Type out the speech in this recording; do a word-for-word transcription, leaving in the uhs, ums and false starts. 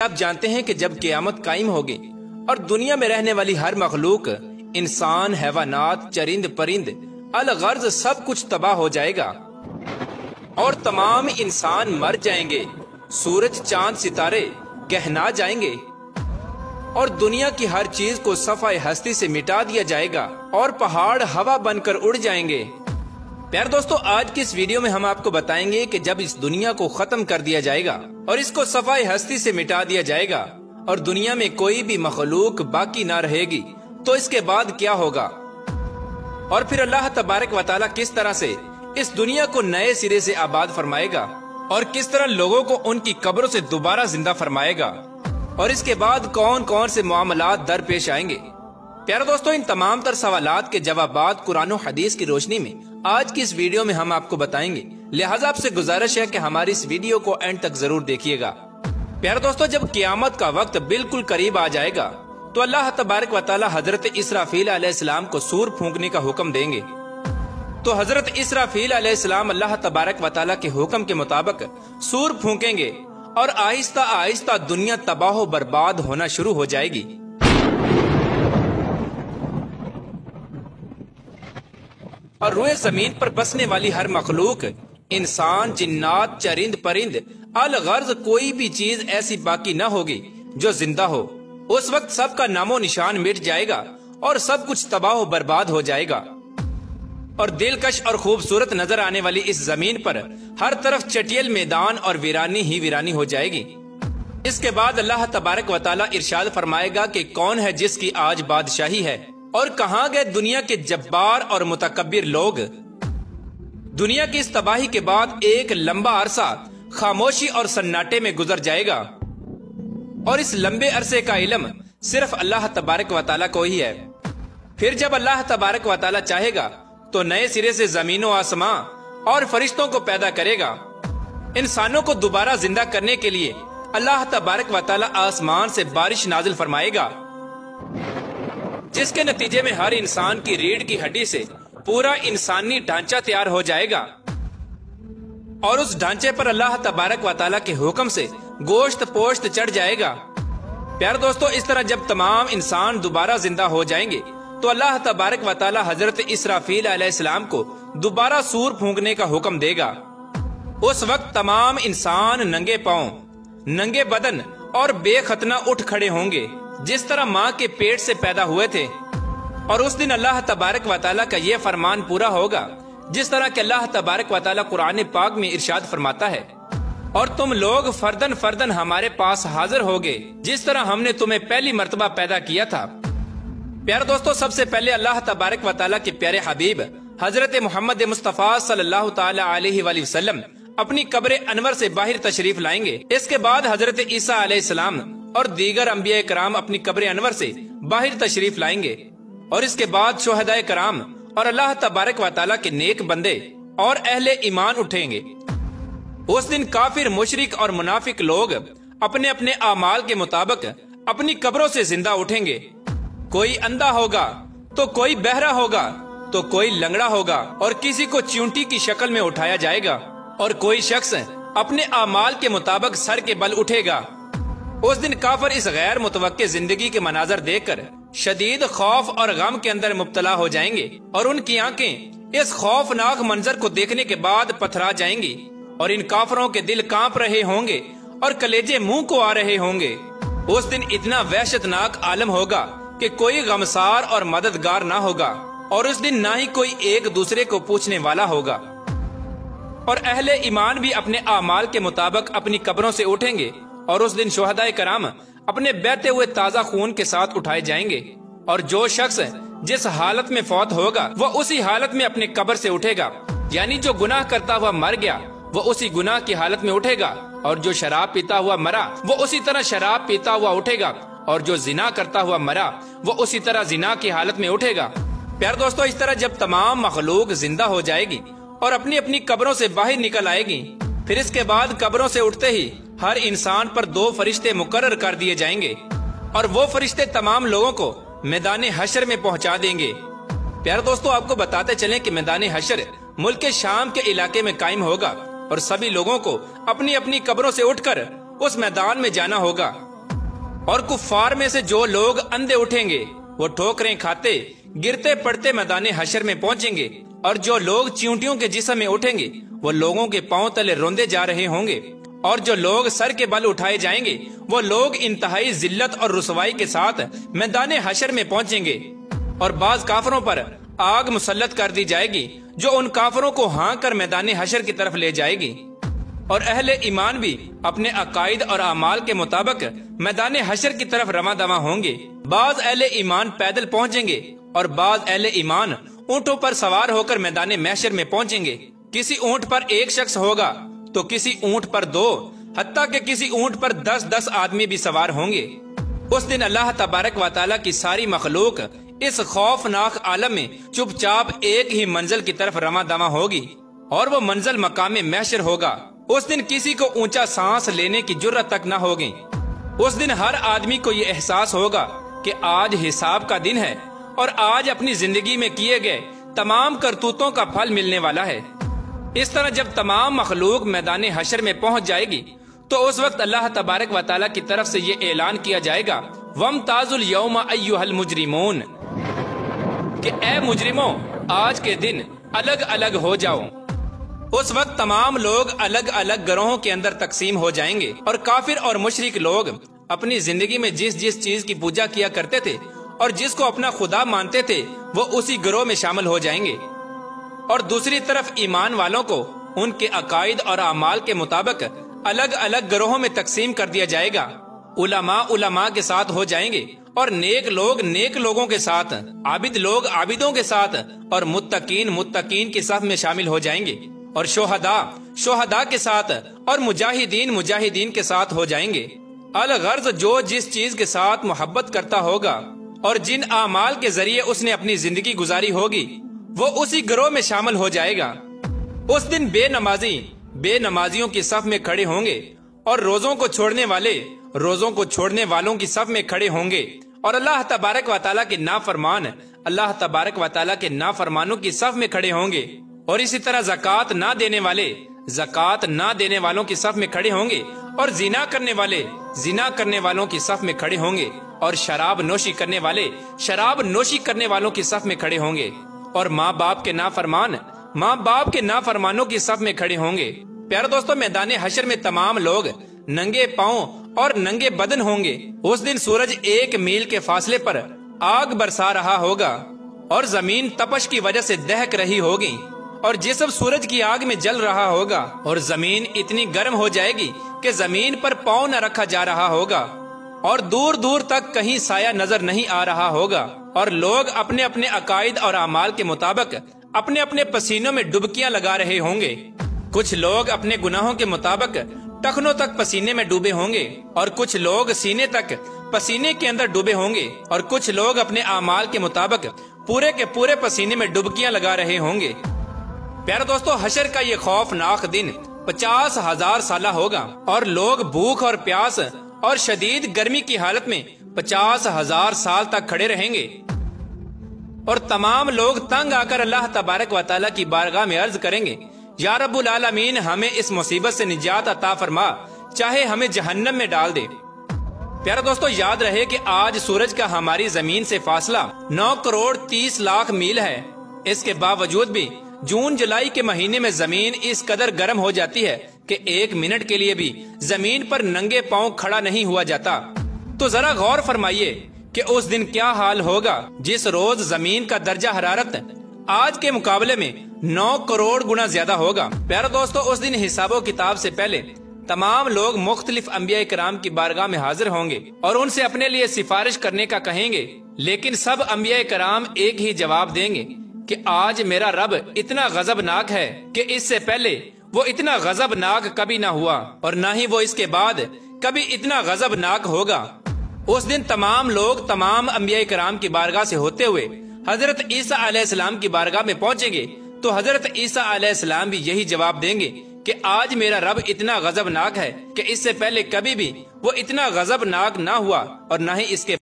आप जानते हैं कि जब क़यामत कायम होगी और दुनिया में रहने वाली हर मखलूक, इंसान, हैवानात, चरिंद परिंद, अलगर्ज सब कुछ तबाह हो जाएगा और तमाम इंसान मर जाएंगे। सूरज, चांद, सितारे कहना जाएंगे और दुनिया की हर चीज को सफाए हस्ती से मिटा दिया जाएगा और पहाड़ हवा बनकर उड़ जाएंगे। प्यारे दोस्तों, आज की इस वीडियो में हम आपको बताएंगे कि जब इस दुनिया को खत्म कर दिया जाएगा और इसको सफाई हस्ती से मिटा दिया जाएगा और दुनिया में कोई भी मखलूक बाकी ना रहेगी, तो इसके बाद क्या होगा और फिर अल्लाह तबारक व तआला किस तरह से इस दुनिया को नए सिरे से आबाद फरमाएगा और किस तरह लोगों को उनकी कब्रों से दोबारा जिंदा फरमाएगा और इसके बाद कौन कौन से मामलात दरपेश आएंगे। प्यारे दोस्तों, इन तमाम तर सवालात के जवाबात कुरान और हदीस की रोशनी में आज की इस वीडियो में हम आपको बताएंगे। लिहाजा आपसे गुजारिश है कि हमारी इस वीडियो को एंड तक जरूर देखिएगा। प्यारे दोस्तों, जब क़यामत का वक्त बिल्कुल करीब आ जाएगा तो अल्लाह तबारक व तआला हजरत इसराफील अलैहिस्सलाम को सूर फूंकने का हुक्म देंगे। तो हजरत इसराफील अलैहिस्सलाम अल्लाह तबारक व तआला के हुक्म के मुताबिक सूर फूंकेंगे और आहिस्ता आहिस्ता दुनिया तबाह बर्बाद होना शुरू हो जाएगी। और रुए जमीन पर बसने वाली हर मखलूक, इंसान, जिन्नात, चरिंद परिंद, अलगर्ज कोई भी चीज ऐसी बाकी न होगी जो जिंदा हो। उस वक्त सबका नामो निशान मिट जाएगा और सब कुछ तबाह बर्बाद हो जाएगा और दिलकश और खूबसूरत नजर आने वाली इस जमीन पर हर तरफ चटियल मैदान और वीरानी ही वीरानी हो जाएगी। इसके बाद अल्लाह तबारक व तआला इरशाद फरमाएगा कि कौन है जिसकी आज बादशाही है और कहां गए दुनिया के जब्बार और मुतकब्बिर लोग। दुनिया की इस तबाही के बाद एक लंबा अरसा खामोशी और सन्नाटे में गुजर जाएगा और इस लंबे अरसे का इल्म सिर्फ अल्लाह तबारक व तआला को ही है। फिर जब अल्लाह तबारक व तआला चाहेगा तो नए सिरे से जमीन और आसमां और फरिश्तों को पैदा करेगा। इंसानों को दोबारा जिंदा करने के लिए अल्लाह तबारक व तआला आसमान से बारिश नाजिल फरमाएगा, जिसके नतीजे में हर इंसान की रीढ़ की हड्डी से पूरा इंसानी ढांचा तैयार हो जाएगा और उस ढांचे पर अल्लाह तबारक व तआला के हुक्म से गोश्त पोश्त चढ़ जाएगा। प्यारे दोस्तों, इस तरह जब तमाम इंसान दोबारा जिंदा हो जाएंगे तो अल्लाह तबारक व तआला हजरत इसराफील अलैहिस्सलाम को दोबारा सूर फूंकने का हुक्म देगा। उस वक्त तमाम इंसान नंगे पांव, नंगे बदन और बेखतना उठ खड़े होंगे जिस तरह माँ के पेट से पैदा हुए थे। और उस दिन अल्लाह तबारक व तआला का ये फरमान पूरा होगा जिस तरह के अल्लाह तबारक व तआला कुरान पाक में इरशाद फरमाता है, और तुम लोग फर्दन फर्दन हमारे पास हाजिर होगे जिस तरह हमने तुम्हें पहली मर्तबा पैदा किया था। प्यारे दोस्तों, सबसे पहले अल्लाह तबारक व तआला के प्यारे हबीब हजरत मोहम्मद मुस्तफा सल्लल्लाहु ताला अलैहि वसल्लम अपनी कब्र अनवर से बाहर तशरीफ लाएंगे। इसके बाद हजरत ईसा अलैहिस्सलाम और दीगर अंबिया कराम अपनी कब्र अनवर से बाहर तशरीफ लाएंगे और इसके बाद शुहदाए कराम और अल्लाह तबारक व तआला के नेक बंदे और अहले ईमान उठेंगे। उस दिन काफिर, मुशरिक और मुनाफिक लोग अपने अपने आमाल के मुताबिक अपनी कब्रों से जिंदा उठेंगे। कोई अंधा होगा तो कोई बहरा होगा तो कोई लंगड़ा होगा और किसी को च्यूंटी की शक्ल में उठाया जाएगा और कोई शख्स अपने आमाल के मुताबिक सर के बल उठेगा। उस दिन काफिर इस गैर मुतवक्के जिंदगी के मनाजर देखकर शदीद खौफ और गम के अंदर मुब्तला हो जाएंगे और उनकी आंखें इस खौफनाक मंजर को देखने के बाद पथरा जाएंगी और इन काफिरों के दिल कांप रहे होंगे और कलेजे मुंह को आ रहे होंगे। उस दिन इतना वहशतनाक आलम होगा कि कोई गमसार और मददगार ना होगा और उस दिन ना ही कोई एक दूसरे को पूछने वाला होगा और अहले ईमान भी अपने आमाल के मुताबिक अपनी कब्रों से उठेंगे और उस दिन शुहदाए कराम अपने बहते हुए ताजा खून के साथ उठाए जाएंगे और जो शख्स जिस हालत में फौत होगा वो उसी हालत में अपने कब्र से उठेगा। यानी जो गुनाह करता हुआ मर गया वो उसी गुनाह की हालत में उठेगा और जो शराब पीता हुआ मरा वो उसी तरह शराब पीता हुआ उठेगा और जो जिना करता हुआ मरा वो उसी तरह जिना की हालत में उठेगा। प्यारे दोस्तों, इस तरह जब तमाम मखलूक जिंदा हो जाएगी और अपनी अपनी कब्रों से बाहर निकल आएगी, फिर इसके बाद कब्रों से उठते ही हर इंसान पर दो फरिश्ते मुकर्रर कर दिए जाएंगे और वो फरिश्ते तमाम लोगों को मैदान हशर में पहुंचा देंगे। प्यारे दोस्तों, आपको बताते चलें कि मैदान हशर मुल्क शाम के इलाके में कायम होगा और सभी लोगों को अपनी अपनी कब्रों से उठकर उस मैदान में जाना होगा और कुफ्फार में से जो लोग अंधे उठेंगे वो ठोकरें खाते गिरते पड़ते मैदान हशर में पहुंचेंगे, और जो लोग चींटियों के जिस्म में उठेंगे वो लोगों के पांव तले रोंदे जा रहे होंगे, और जो लोग सर के बल उठाए जाएंगे वो लोग इंतहाई जिल्लत और रुसवाई के साथ मैदान हशर में पहुंचेंगे। और बाज काफरों पर आग मुसल्लत कर दी जाएगी जो उन काफरों को हाँ कर मैदान हशर की तरफ ले जाएगी। और अहले ईमान भी अपने अकायद और अमाल के मुताबिक मैदान हशर की तरफ रवा दवा होंगे। बाज अहले ईमान पैदल पहुंचेंगे और बाज अहले ईमान ऊँटों पर सवार होकर मैदान महशर में पहुंचेंगे। किसी ऊँट पर एक शख्स होगा तो किसी ऊँट पर दो, हत्ता के किसी ऊँट पर दस दस आदमी भी सवार होंगे। उस दिन अल्लाह तबारक व तआला की सारी मखलूक इस खौफनाक आलम में चुपचाप एक ही मंजिल की तरफ रवा दवा होगी, और वो मंजिल मकाम महशर होगा। उस दिन किसी को ऊंचा सांस लेने की जुर्रत तक न होगी। उस दिन हर आदमी को ये एहसास होगा कि आज हिसाब का दिन है और आज अपनी जिंदगी में किए गए तमाम करतूतों का फल मिलने वाला है। इस तरह जब तमाम मखलूक मैदान हशर में पहुंच जाएगी तो उस वक्त अल्लाह तबारक व तआला की तरफ से ये ऐलान किया जाएगा, वमताजुल यौमा अय्युहल मुजरिमून, कि ए मुजरिमों आज के दिन अलग अलग हो जाओ। उस वक्त तमाम लोग अलग अलग गिरोहों के अंदर तकसीम हो जाएंगे, और काफिर और मुशरिक लोग अपनी जिंदगी में जिस जिस चीज की पूजा किया करते थे और जिसको अपना खुदा मानते थे वो उसी गिरोह में शामिल हो जाएंगे। और दूसरी तरफ ईमान वालों को उनके अकायद और अमाल के मुताबिक अलग अलग गिरोहों में तकसीम कर दिया जाएगा। उलमा उलमा के साथ हो जाएंगे, और नेक लोग नेक लोगों के साथ, आबिद लोग आबिदों के साथ, और मुत्तकीन मुत्तकीन के साथ में शामिल हो जाएंगे, और शोहदा शोहदा के साथ, और मुजाहिदीन मुजाहिदीन के साथ हो जाएंगे। अल गर्ज जो जिस चीज के साथ मोहब्बत करता होगा और जिन आमाल के जरिए उसने अपनी जिंदगी गुजारी होगी वो उसी गिरोह में शामिल हो जाएगा। उस दिन बेनमाजी बेनमाजियों की सफ में खड़े होंगे, और रोजों को छोड़ने वाले रोजों को छोड़ने वालों की सफ में खड़े होंगे, और अल्लाह तबारक व तआला के नाफरमान अल्लाह तबारक व तआला के नाफरमानों की सफ में खड़े होंगे। और इसी तरह ज़कात ना देने वाले ज़कात ना देने वालों की सफ में खड़े होंगे, और जिना करने वाले जिना करने वालों की सफ में खड़े होंगे, और शराब नोशी करने वाले शराब नोशी करने वालों की सफ में खड़े होंगे, और माँ बाप के नाफरमान माँ बाप के नाफरमानों की सफ में खड़े होंगे। प्यारे दोस्तों, मैदान हशर में तमाम लोग नंगे पांव और नंगे बदन होंगे। उस दिन सूरज एक मील के फासले पर आग बरसा रहा होगा, और जमीन तपश की वजह से दहक रही होगी, और जिस्म सूरज की आग में जल रहा होगा, और जमीन इतनी गर्म हो जाएगी कि जमीन पर पांव न रखा जा रहा होगा, और दूर दूर तक कहीं साया नजर नहीं आ रहा होगा, और लोग अपने अपने अकायद और अमाल के मुताबिक अपने अपने पसीनों में डुबकियां लगा रहे होंगे। कुछ लोग अपने गुनाहों के मुताबिक टखनों तक पसीने में डूबे होंगे, और कुछ लोग सीने तक पसीने के अंदर डूबे होंगे, और कुछ लोग अपने अमाल के मुताबिक पूरे के पूरे पसीने में डुबकियां लगा रहे होंगे। प्यारे दोस्तों, हशर का ये खौफनाक दिन पचास हजार साल होगा, और लोग भूख और प्यास और शदीद गर्मी की हालत में पचास हजार साल तक खड़े रहेंगे, और तमाम लोग तंग आकर अल्लाह तबारक व तआला की बारगाह में अर्ज करेंगे, या रब्बुल आलमीन हमें इस मुसीबत से निजात अता फरमा, चाहे हमें जहन्नम में डाल दे। प्यारे दोस्तों, याद रहे कि आज सूरज का हमारी जमीन से फासला नौ करोड़ तीस लाख मील है। इसके बावजूद भी जून जुलाई के महीने में जमीन इस कदर गर्म हो जाती है कि एक मिनट के लिए भी जमीन पर नंगे पांव खड़ा नहीं हुआ जाता। तो जरा गौर फरमाइए कि उस दिन क्या हाल होगा जिस रोज जमीन का दर्जा हरारत आज के मुकाबले में नौ करोड़ गुना ज्यादा होगा। प्यारे दोस्तों, उस दिन हिसाबो किताब से पहले तमाम लोग मुख्तलिफ अंबिया कराम की बारगाह में हाजिर होंगे और उनसे अपने लिए सिफारिश करने का कहेंगे, लेकिन सब अंबिया कराम एक ही जवाब देंगे कि आज मेरा रब इतना गजबनाक है कि इससे पहले वो इतना गजबनाक कभी ना हुआ, और न ही वो इसके बाद कभी इतना गजबनाक होगा। उस दिन तमाम लोग तमाम अंबिया कराम की बारगाह से होते हुए हजरत ईसा अलैहिस्सलाम की बारगाह में पहुंचेंगे, तो हजरत ईसा अलैहिस्सलाम भी यही जवाब देंगे कि आज मेरा रब इतना गजबनाक है कि इससे पहले कभी भी वो इतना गजबनाक ना हुआ और न ही इसके